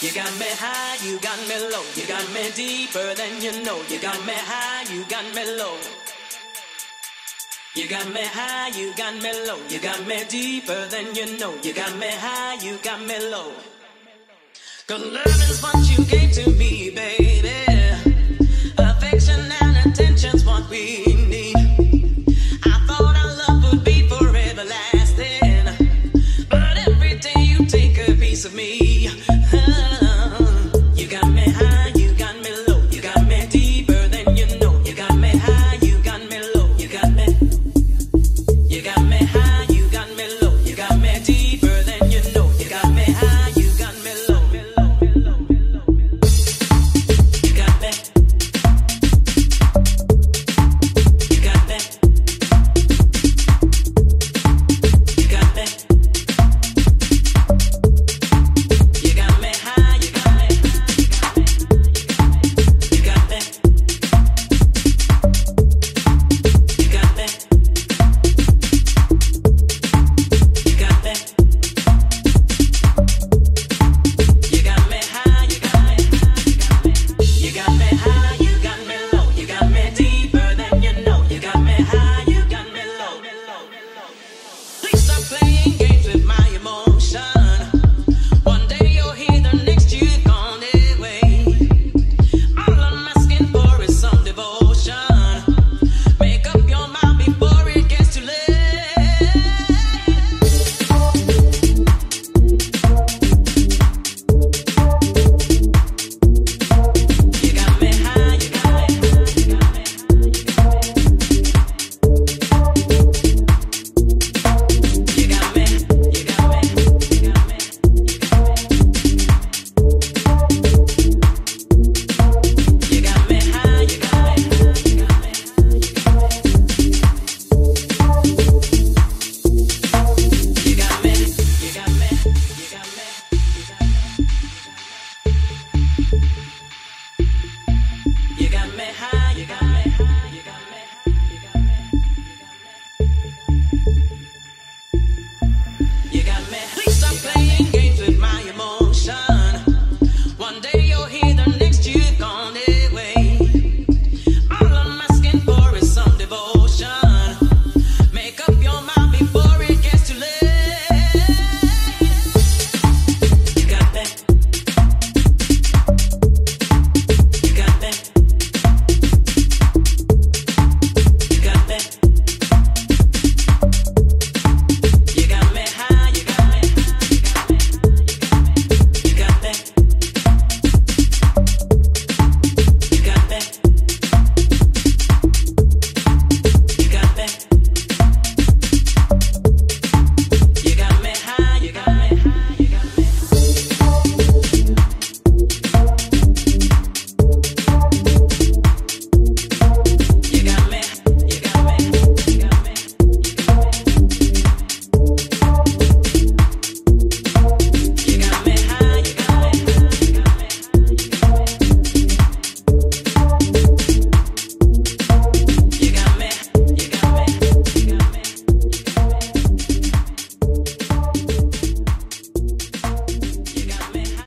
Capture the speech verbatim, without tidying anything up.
You got me high, you got me low. You got me deeper than you know. You got me high, you got me low. You got me high, you got me low. You got me deeper than you know. You got me high, you got me low. 'Cause love is what you gave to me, baby. Affection and attention's what we need. I thought our love would be forever lasting, but every day you take a piece of me. Uh,